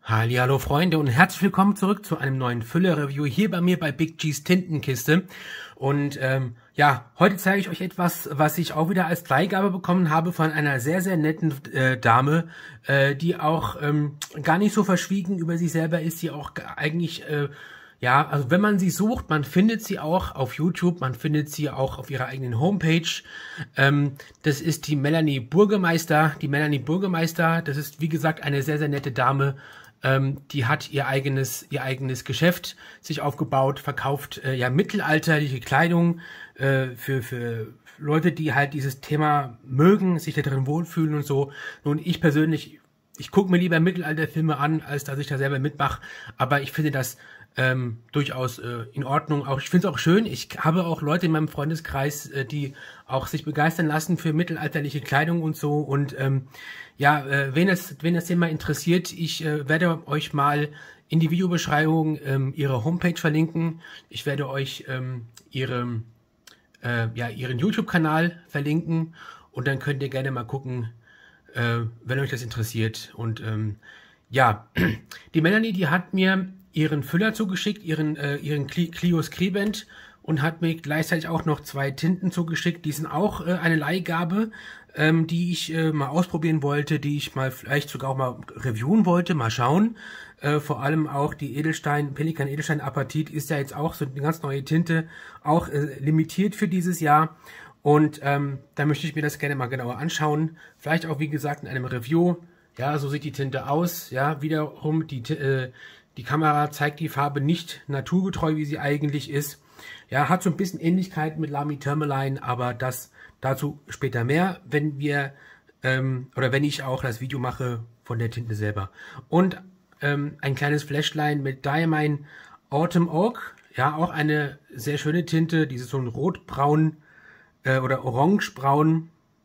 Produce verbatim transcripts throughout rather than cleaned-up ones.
Hallihallo Freunde und herzlich willkommen zurück zu einem neuen Füller-Review hier bei mir bei Big G's Tintenkiste. Und ähm, ja, heute zeige ich euch etwas, was ich auch wieder als Leihgabe bekommen habe von einer sehr, sehr netten äh, Dame, äh, die auch ähm, gar nicht so verschwiegen über sich selber ist, die auch eigentlich... Äh, Ja, also wenn man sie sucht, man findet sie auch auf YouTube, man findet sie auch auf ihrer eigenen Homepage. Ähm, das ist die Melanie Burgemeister. Die Melanie Burgemeister, das ist wie gesagt eine sehr, sehr nette Dame. Ähm, die hat ihr eigenes, ihr eigenes Geschäft sich aufgebaut, verkauft äh, ja mittelalterliche Kleidung äh, für, für Leute, die halt dieses Thema mögen, sich da drin wohlfühlen und so. Nun, ich persönlich, ich gucke mir lieber Mittelalterfilme an, als dass ich da selber mitmache, aber ich finde das Ähm, durchaus äh, in Ordnung. Auch ich finde es auch schön. Ich habe auch Leute in meinem Freundeskreis, äh, die auch sich begeistern lassen für mittelalterliche Kleidung und so. Und ähm, ja, äh, wen das, wen das Thema interessiert, ich äh, werde euch mal in die Videobeschreibung ähm, ihre Homepage verlinken. Ich werde euch ähm, ihre, äh, ja, ihren YouTube-Kanal verlinken und dann könnt ihr gerne mal gucken, äh, wenn euch das interessiert. Und ähm, ja, die Melanie, die hat mir ihren Füller zugeschickt, ihren, äh, ihren Clio Scribent, und hat mir gleichzeitig auch noch zwei Tinten zugeschickt. Die sind auch äh, eine Leihgabe, ähm, die ich äh, mal ausprobieren wollte, die ich mal vielleicht sogar auch mal reviewen wollte, mal schauen. Äh, vor allem auch die Edelstein, Pelikan Edelstein Apatit ist ja jetzt auch so eine ganz neue Tinte, auch äh, limitiert für dieses Jahr. Und ähm, da möchte ich mir das gerne mal genauer anschauen. Vielleicht auch, wie gesagt, in einem Review. Ja, so sieht die Tinte aus. Ja, wiederum die äh, Die Kamera zeigt die Farbe nicht naturgetreu, wie sie eigentlich ist. Ja, hat so ein bisschen Ähnlichkeit mit Lamy Tourmaline, aber das dazu später mehr, wenn wir ähm, oder wenn ich auch das Video mache von der Tinte selber. Und ähm, ein kleines Fläschlein mit Diamine Autumn Oak. Ja, auch eine sehr schöne Tinte. Dieses so ein rotbraun äh, oder orangebraun.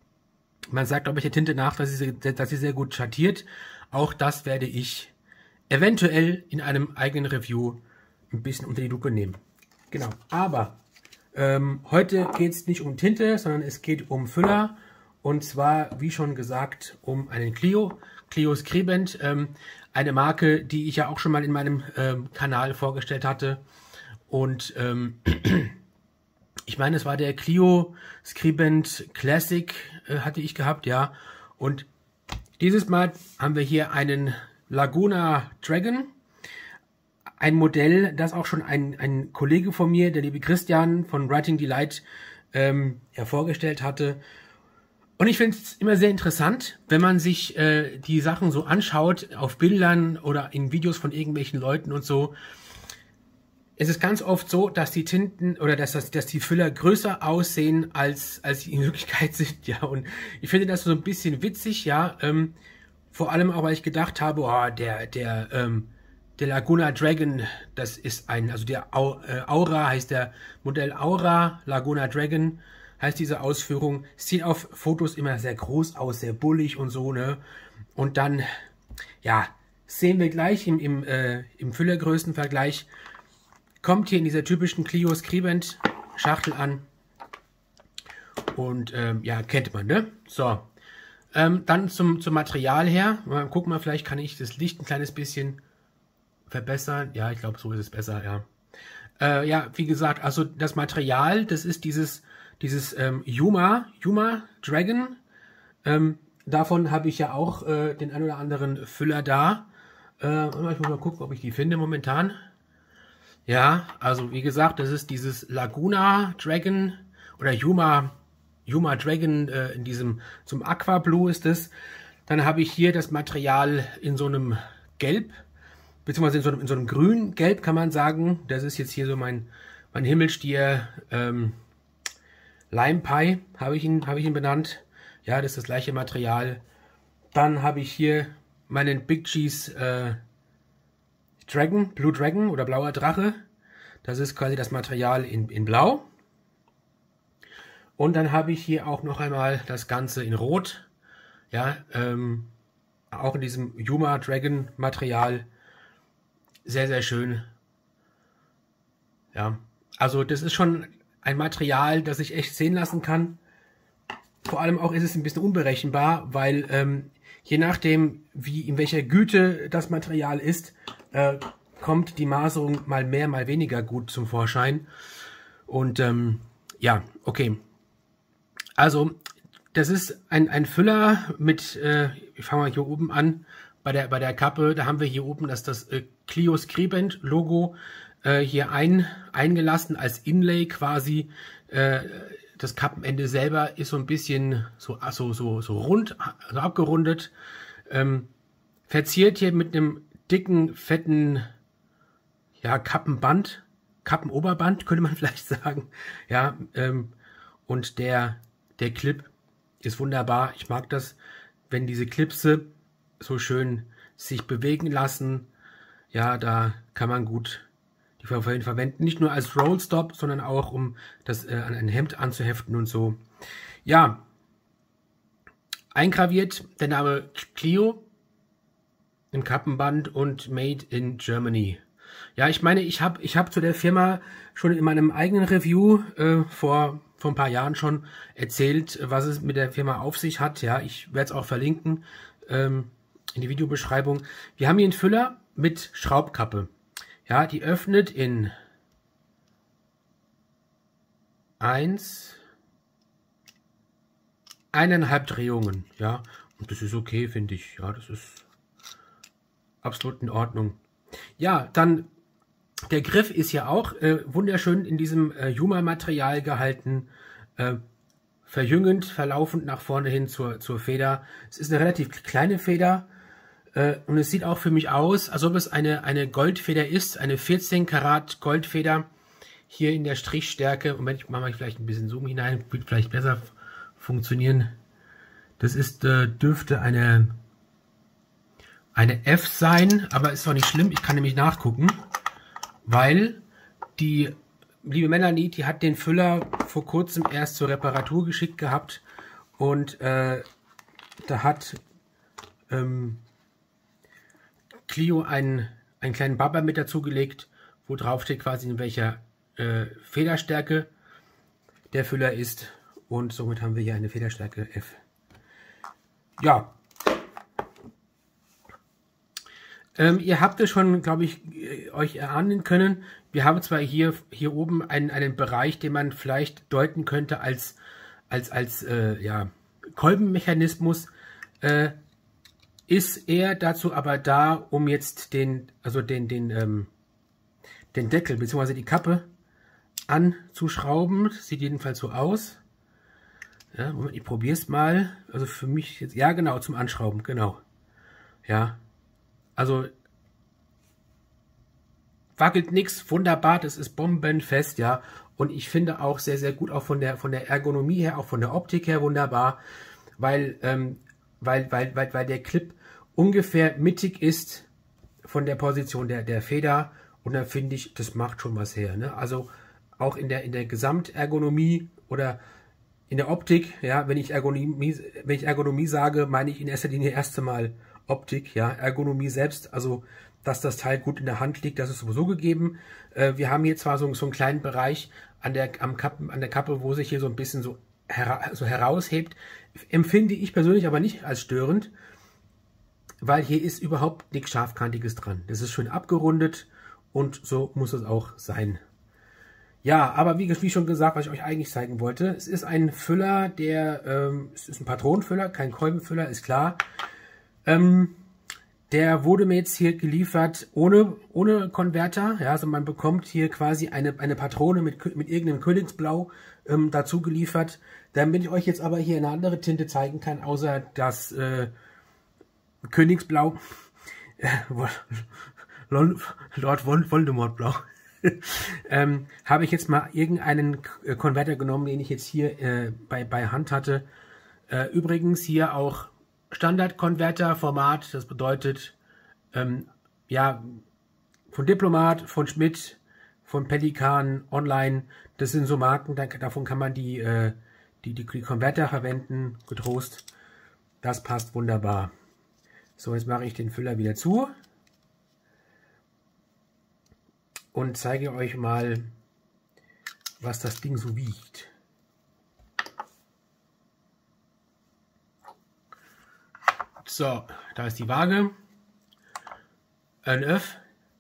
Man sagt, glaube ich, der Tinte nach, dass sie, dass sie sehr gut schattiert. Auch das werde ich eventuell in einem eigenen Review ein bisschen unter die Lupe nehmen. Genau, aber ähm, heute geht es nicht um Tinte, sondern es geht um Füller. Und zwar, wie schon gesagt, um einen Clio, Clio Scribent. Ähm, eine Marke, die ich ja auch schon mal in meinem ähm, Kanal vorgestellt hatte. Und ähm, ich meine, es war der Clio Scribent Classic, äh, hatte ich gehabt, ja. Und dieses Mal haben wir hier einen Laguna Dragon, ein Modell, das auch schon ein, ein Kollege von mir, der liebe Christian von Writing Delight, ähm, ja, vorgestellt hatte. Und ich finde es immer sehr interessant, wenn man sich äh, die Sachen so anschaut, auf Bildern oder in Videos von irgendwelchen Leuten und so. Es ist ganz oft so, dass die Tinten oder dass, das, dass die Füller größer aussehen, als, als sie in Wirklichkeit sind, ja. Und ich finde das so ein bisschen witzig, ja, ähm, vor allem auch, weil ich gedacht habe, oh, der, der, ähm, der Laguna Dragon, das ist ein, also der Au, äh, Aura heißt der Modell Aura, Laguna Dragon heißt diese Ausführung. Sieht auf Fotos immer sehr groß aus, sehr bullig und so, ne? Und dann, ja, sehen wir gleich im, im, äh, im Füllergrößenvergleich, kommt hier in dieser typischen Clio Scribent Schachtel an. Und, ähm, ja, kennt man, ne? So. Ähm, dann zum, zum Material her. Mal gucken mal, vielleicht kann ich das Licht ein kleines bisschen verbessern. Ja, ich glaube, so ist es besser, ja. Äh, ja, wie gesagt, also das Material, das ist dieses, dieses ähm, Yuma, Yuma Dragon. Ähm, davon habe ich ja auch äh, den ein oder anderen Füller da. Äh, ich muss mal gucken, ob ich die finde momentan. Ja, also wie gesagt, das ist dieses Laguna Dragon oder Yuma Yuma Dragon äh, in diesem, zum Aqua Blue ist es. Dann habe ich hier das Material in so einem Gelb, beziehungsweise in so einem, in so einem Grün-Gelb kann man sagen. Das ist jetzt hier so mein, mein Himmelstier ähm, Lime Pie, habe ich ihn, habe ich ihn benannt. Ja, das ist das gleiche Material. Dann habe ich hier meinen Big G's äh, Dragon, Blue Dragon oder blauer Drache. Das ist quasi das Material in, in Blau. Und dann habe ich hier auch noch einmal das Ganze in Rot, ja, ähm, auch in diesem Yuma Dragon Material, sehr, sehr schön. Ja, also das ist schon ein Material, das ich echt sehen lassen kann. Vor allem auch ist es ein bisschen unberechenbar, weil ähm, je nachdem, wie in welcher Güte das Material ist, äh, kommt die Maserung mal mehr, mal weniger gut zum Vorschein. Und ähm, ja, okay. Also, das ist ein, ein Füller mit, äh, ich fange mal hier oben an, bei der, bei der Kappe, da haben wir hier oben das, das äh, Clio Scribent Logo äh, hier ein, eingelassen als Inlay quasi. Äh, das Kappenende selber ist so ein bisschen so, so, so, so rund, also abgerundet. Ähm, verziert hier mit einem dicken, fetten, ja, Kappenband, Kappenoberband, könnte man vielleicht sagen. Ja, ähm, und der, der Clip ist wunderbar. Ich mag das, wenn diese Clipse so schön sich bewegen lassen. Ja, da kann man gut die verwenden. Nicht nur als Rollstop, sondern auch, um das äh, an ein Hemd anzuheften und so. Ja, eingraviert der Name Clio im Kappenband und Made in Germany. Ja, ich meine, ich habe ich hab zu der Firma schon in meinem eigenen Review äh, vor, vor ein paar Jahren schon erzählt, was es mit der Firma auf sich hat. Ja, ich werde es auch verlinken ähm, in die Videobeschreibung. Wir haben hier einen Füller mit Schraubkappe. Ja, die öffnet in eins, eineinhalb Drehungen. Ja, und das ist okay, finde ich. Ja, das ist absolut in Ordnung. Ja, dann der Griff ist ja auch äh, wunderschön in diesem äh, Juma-Material gehalten, äh, verjüngend, verlaufend nach vorne hin zur, zur Feder. Es ist eine relativ kleine Feder äh, und es sieht auch für mich aus, als ob es eine, eine Goldfeder ist, eine vierzehn Karat Goldfeder hier in der Strichstärke. Und wenn ich mache mal vielleicht ein bisschen Zoom hinein, wird vielleicht besser funktionieren. Das ist äh, dürfte eine eine F sein, aber ist doch nicht schlimm. Ich kann nämlich nachgucken, weil die liebe Melanie, die hat den Füller vor kurzem erst zur Reparatur geschickt gehabt und äh, da hat ähm, Clio einen, einen kleinen Baba mit dazugelegt, wo drauf steht quasi in welcher äh, Federstärke der Füller ist und somit haben wir hier eine Federstärke F. Ja. Ähm, ihr habt es schon, glaube ich, äh, euch erahnen können. Wir haben zwar hier, hier oben einen, einen Bereich, den man vielleicht deuten könnte als, als, als äh, ja, Kolbenmechanismus. Äh, ist er dazu aber da, um jetzt den, also den, den, ähm, den Deckel bzw. die Kappe anzuschrauben. Sieht jedenfalls so aus. Ja, Moment, ich probiere es mal. Also für mich jetzt, ja genau, zum Anschrauben, genau. Ja. Also wackelt nichts, wunderbar, das ist bombenfest, ja. Und ich finde auch sehr, sehr gut, auch von der von der Ergonomie her, auch von der Optik her wunderbar, weil, ähm, weil, weil, weil, weil der Clip ungefähr mittig ist von der Position der, der Feder. Und da finde ich, das macht schon was her. Ne? Also auch in der, in der Gesamtergonomie oder in der Optik, ja, wenn ich Ergonomie, wenn ich Ergonomie sage, meine ich in erster Linie erst einmal Optik, ja, Ergonomie selbst, also dass das Teil gut in der Hand liegt, das ist sowieso gegeben. Äh, wir haben hier zwar so, so einen kleinen Bereich an der, am Kappen, an der Kappe, wo sich hier so ein bisschen so, hera so heraushebt, empfinde ich persönlich aber nicht als störend, weil hier ist überhaupt nichts Scharfkantiges dran. Das ist schön abgerundet und so muss es auch sein. Ja, aber wie, wie schon gesagt, was ich euch eigentlich zeigen wollte, es ist ein Füller, der, ähm, es ist ein Patronenfüller, kein Kolbenfüller, ist klar. Ähm, der wurde mir jetzt hier geliefert ohne, ohne Konverter. Ja, also man bekommt hier quasi eine, eine Patrone mit, mit irgendeinem Königsblau ähm, dazu geliefert. Damit ich euch jetzt aber hier eine andere Tinte zeigen kann, außer das äh, Königsblau, äh, Lord Voldemort Blau, ähm, habe ich jetzt mal irgendeinen Konverter genommen, den ich jetzt hier äh, bei, bei Hand hatte. Äh, übrigens hier auch Standard-Konverter-Format, das bedeutet, ähm, ja, von Diplomat, von Schmidt, von Pelikan, Online, das sind so Marken, da, davon kann man die, äh, die, die, die Konverter verwenden, getrost. Das passt wunderbar. So, jetzt mache ich den Füller wieder zu und zeige euch mal, was das Ding so wiegt. So, da ist die Waage. Ein Öff.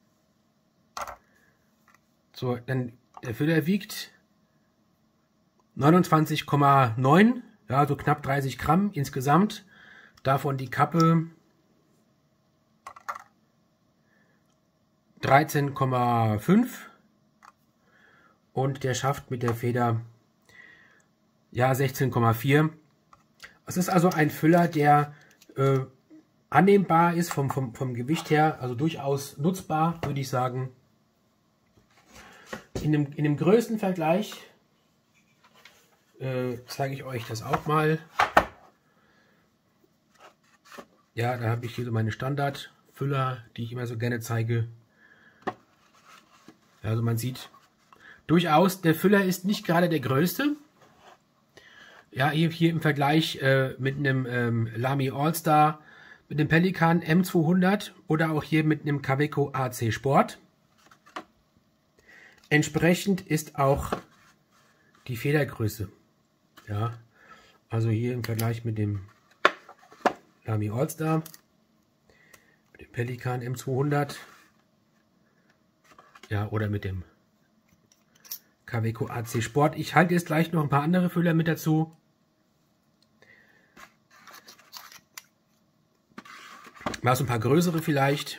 So, dann der Füller wiegt neunundzwanzig Komma neun, ja, so knapp dreißig Gramm insgesamt. Davon die Kappe dreizehn Komma fünf und der Schaft mit der Feder ja sechzehn Komma vier. Es ist also ein Füller, der äh, annehmbar ist vom, vom, vom Gewicht her, also durchaus nutzbar, würde ich sagen. In dem, in dem größten Vergleich äh, zeige ich euch das auch mal. Ja, da habe ich hier so meine Standardfüller, die ich immer so gerne zeige. Ja, also man sieht durchaus, der Füller ist nicht gerade der größte. Ja, hier, hier im Vergleich äh, mit einem ähm, Lamy All-Star, mit dem Pelikan M zweihundert oder auch hier mit einem Kaweco A C Sport. Entsprechend ist auch die Federgröße. Ja, also hier im Vergleich mit dem Lamy All-Star, mit dem Pelikan M zweihundert, ja, oder mit dem Kaweco A C Sport. Ich halte jetzt gleich noch ein paar andere Füller mit dazu. Mal so ein paar größere vielleicht.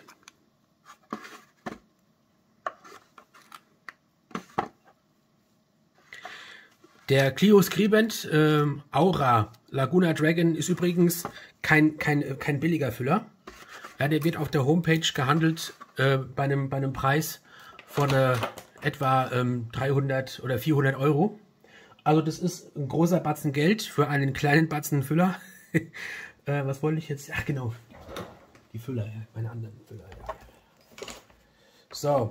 Der Clio Scribent ähm, Aura Laguna Dragon ist übrigens kein, kein, kein billiger Füller. Ja, der wird auf der Homepage gehandelt äh, bei, einem, bei einem Preis von äh, etwa ähm, dreihundert oder vierhundert Euro. Also das ist ein großer Batzen Geld für einen kleinen Batzen Füller. äh, was wollte ich jetzt? Ach genau, die Füller, ja, meine anderen Füller. Ja. So.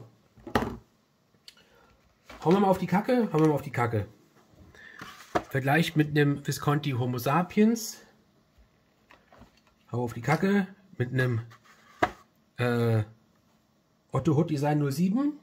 Hauen wir mal auf die Kacke, hauen wir mal auf die Kacke. Vergleich mit einem Visconti Homo Sapiens. Hau auf die Kacke mit einem äh, Otto Hood Design null sieben.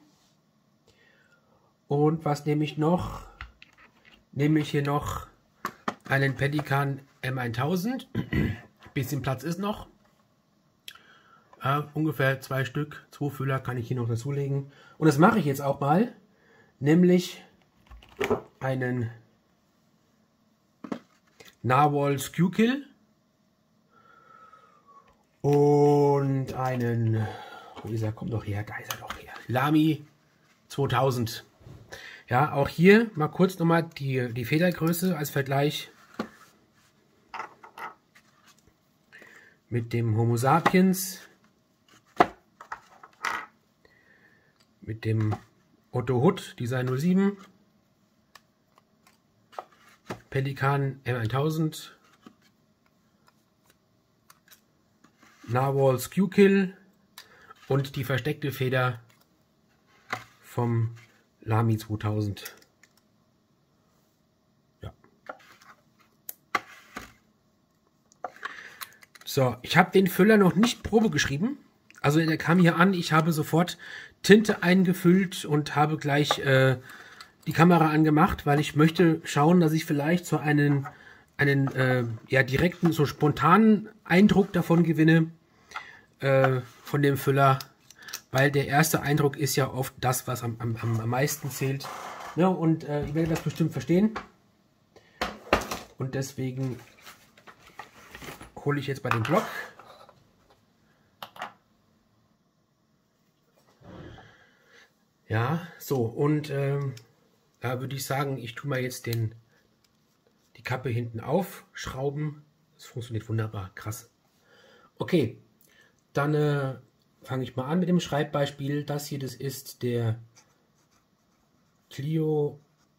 Und was nehme ich noch? Nehme ich hier noch einen Pelikan M tausend. Bisschen Platz ist noch. Äh, ungefähr zwei Stück, zwei Füller kann ich hier noch dazulegen. Und das mache ich jetzt auch mal. Nämlich einen Narwhal Schuylkill und einen, wo ist er, kommt doch her, da ist er doch her, Lamy zweitausend. Ja, auch hier mal kurz nochmal die, die Federgröße als Vergleich mit dem Homo Sapiens, mit dem Otto Hood Design null sieben, Pelikan M tausend, Narwhal Schuylkill und die versteckte Feder vom Lamy zweitausend. Ja. So, ich habe den Füller noch nicht Probe geschrieben. Also der kam hier an, ich habe sofort Tinte eingefüllt und habe gleich äh, die Kamera angemacht, weil ich möchte schauen, dass ich vielleicht so einen, einen äh, ja, direkten, so spontanen Eindruck davon gewinne, äh, von dem Füller, weil der erste Eindruck ist ja oft das, was am, am, am meisten zählt. Ja, und äh, ihr werdet das bestimmt verstehen. Und deswegen hole ich jetzt bei dem Block. Ja, so, und ähm, da würde ich sagen, ich tue mal jetzt den, die Kappe hinten aufschrauben. Das funktioniert wunderbar, krass. Okay, dann äh, fange ich mal an mit dem Schreibbeispiel. Das hier, das ist der Clio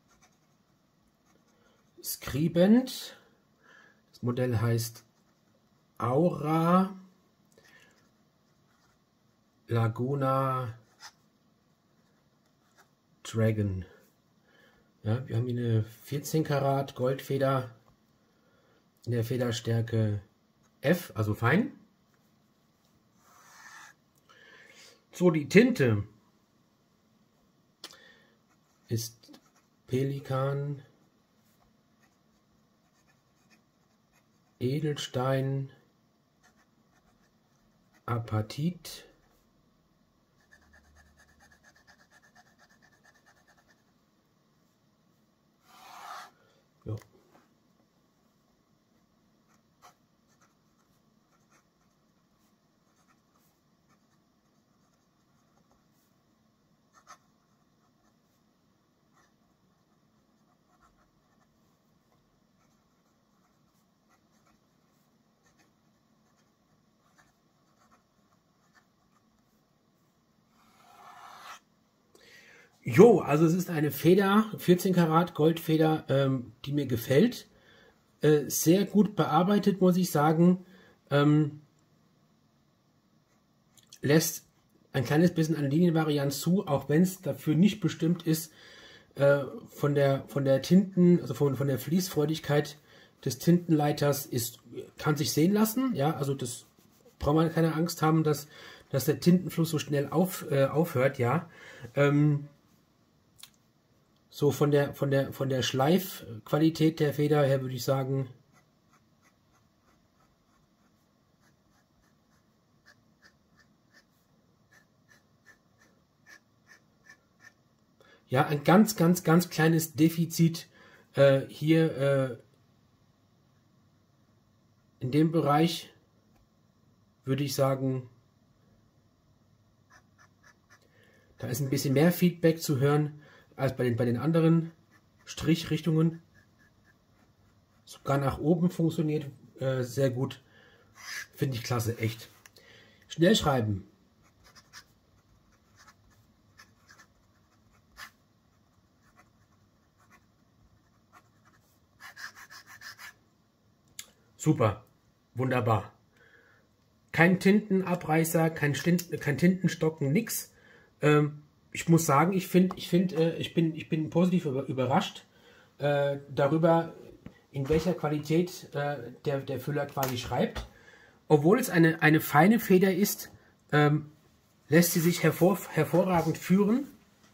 Scribent. Das Modell heißt Aura Laguna Dragon. Ja, wir haben hier eine vierzehn Karat Goldfeder in der Federstärke F, also fein. So, die Tinte ist Pelikan, Edelstein, Apatit. Jo. Jo, also es ist eine Feder, vierzehn Karat Goldfeder, ähm, die mir gefällt. Äh, sehr gut bearbeitet, muss ich sagen. Ähm, lässt ein kleines bisschen an Linienvarianz zu, auch wenn es dafür nicht bestimmt ist, äh, von der von der Tinten, also von, von der Fließfreudigkeit des Tintenleiters ist, kann sich sehen lassen. Ja, also das braucht man keine Angst haben, dass, dass der Tintenfluss so schnell auf, äh, aufhört, ja. Ähm, So von der von der von der Schleifqualität der Feder her würde ich sagen, ja, ein ganz ganz ganz kleines Defizit äh, hier äh, in dem Bereich würde ich sagen, da ist ein bisschen mehr Feedback zu hören als bei den, bei den anderen Strichrichtungen. Sogar nach oben funktioniert äh, sehr gut. Finde ich klasse, echt. Schnell schreiben. Super, wunderbar. Kein Tintenabreißer, kein, Stint, kein Tintenstocken, nix. Ähm, Ich muss sagen, ich finde, ich finde, äh, ich bin, ich bin positiv über, überrascht äh, darüber, in welcher Qualität äh, der, der Füller quasi schreibt. Obwohl es eine, eine feine Feder ist, ähm, lässt sie sich hervor, hervorragend führen.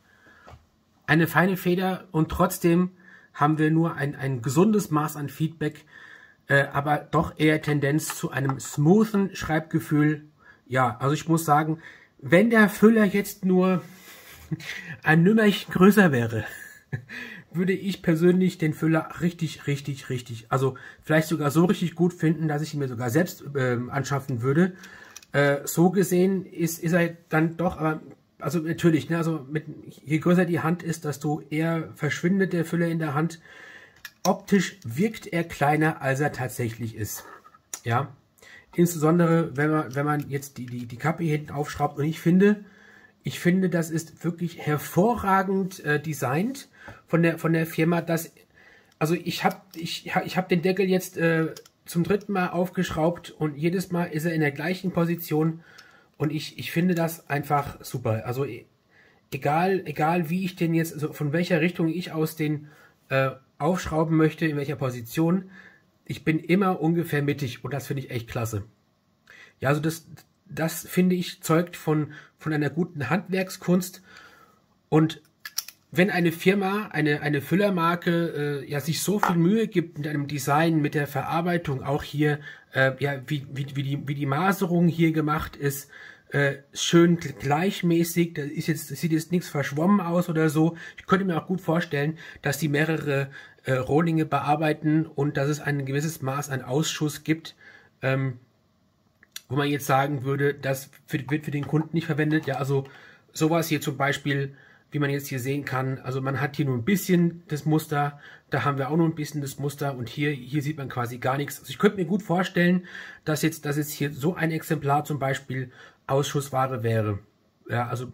Eine feine Feder und trotzdem haben wir nur ein, ein gesundes Maß an Feedback, äh, aber doch eher Tendenz zu einem smoothen Schreibgefühl. Ja, also ich muss sagen, wenn der Füller jetzt nur ein Nümmerchen größer wäre, würde ich persönlich den Füller richtig, richtig, richtig, also vielleicht sogar so richtig gut finden, dass ich ihn mir sogar selbst äh, anschaffen würde. Äh, so gesehen ist, ist er dann doch, aber also natürlich, ne, also mit, je größer die Hand ist, desto eher verschwindet der Füller in der Hand. Optisch wirkt er kleiner, als er tatsächlich ist. Ja, insbesondere wenn man, wenn man jetzt die, die, die Kappe hinten aufschraubt, und ich finde, Ich finde, das ist wirklich hervorragend äh, designt von der von der Firma. Dass, also ich habe ich, ich hab den Deckel jetzt äh, zum dritten Mal aufgeschraubt und jedes Mal ist er in der gleichen Position und ich, ich finde das einfach super. Also egal egal wie ich den jetzt, also von welcher Richtung ich aus den äh, aufschrauben möchte, in welcher Position, ich bin immer ungefähr mittig und das finde ich echt klasse. Ja, also das Das, finde ich, zeugt von, von einer guten Handwerkskunst. Und wenn eine Firma, eine, eine Füllermarke, äh, ja, sich so viel Mühe gibt mit einem Design, mit der Verarbeitung, auch hier, äh, ja, wie, wie, wie, die, wie die Maserung hier gemacht ist, äh, schön gleichmäßig, da ist jetzt, das sieht jetzt nichts verschwommen aus oder so. Ich könnte mir auch gut vorstellen, dass die mehrere äh, Rohlinge bearbeiten und dass es ein gewisses Maß an Ausschuss gibt, ähm, wo man jetzt sagen würde, das wird für den Kunden nicht verwendet. Ja, also sowas hier zum Beispiel, wie man jetzt hier sehen kann, also man hat hier nur ein bisschen das Muster, da haben wir auch nur ein bisschen das Muster und hier, hier sieht man quasi gar nichts. Also ich könnte mir gut vorstellen, dass jetzt, dass jetzt hier so ein Exemplar zum Beispiel Ausschussware wäre. Ja, also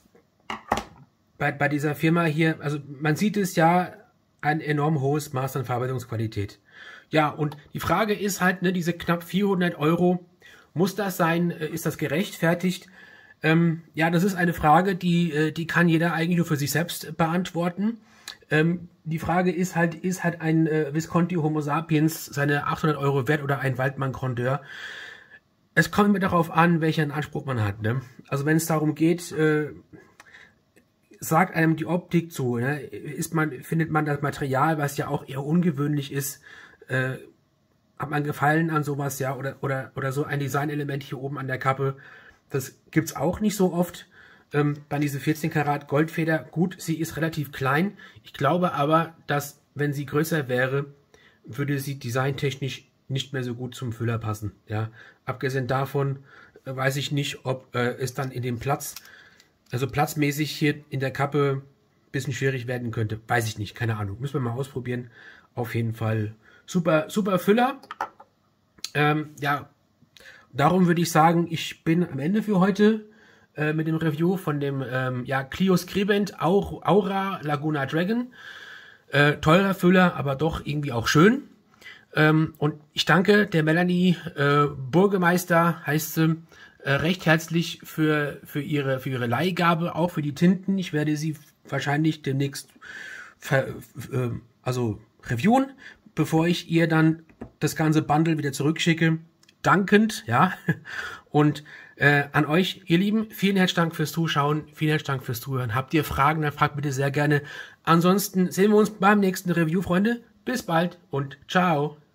bei, bei dieser Firma hier, also man sieht es ja, ein enorm hohes Maß an Verarbeitungsqualität. Ja, und die Frage ist halt, ne, diese knapp vierhundert Euro, muss das sein? Ist das gerechtfertigt? Ähm, ja, das ist eine Frage, die, die kann jeder eigentlich nur für sich selbst beantworten. Ähm, die Frage ist halt, ist halt ein äh, Visconti Homo sapiens seine achthundert Euro wert oder ein Waldmann Grandeur? Es kommt immer darauf an, welchen Anspruch man hat. Ne? Also wenn es darum geht, äh, sagt einem die Optik zu, ne? Ist man, findet man das Material, was ja auch eher ungewöhnlich ist, äh, hat man Gefallen an sowas, ja, oder, oder, oder so ein Designelement hier oben an der Kappe. Das gibt's auch nicht so oft. Ähm, bei dieser vierzehn Karat Goldfeder, gut, sie ist relativ klein. Ich glaube aber, dass, wenn sie größer wäre, würde sie designtechnisch nicht mehr so gut zum Füller passen. Ja, abgesehen davon äh, weiß ich nicht, ob äh, es dann in dem Platz, also platzmäßig hier in der Kappe ein bisschen schwierig werden könnte. Weiß ich nicht, keine Ahnung. Müssen wir mal ausprobieren. Auf jeden Fall super, super Füller. Ähm, ja, darum würde ich sagen, ich bin am Ende für heute äh, mit dem Review von dem ähm, ja, Clio Scribent Aura Laguna Dragon. Äh, teurer Füller, aber doch irgendwie auch schön. Ähm, und ich danke der Melanie äh, Burgemeister, heißt sie, äh, recht herzlich für, für, ihre, für ihre Leihgabe, auch für die Tinten. Ich werde sie wahrscheinlich demnächst ver, äh, also reviewen, bevor ich ihr dann das ganze Bundle wieder zurückschicke. Dankend, ja. Und äh, an euch, ihr Lieben, vielen herzlichen Dank fürs Zuschauen, vielen herzlichen Dank fürs Zuhören. Habt ihr Fragen, dann fragt bitte sehr gerne. Ansonsten sehen wir uns beim nächsten Review, Freunde. Bis bald und ciao.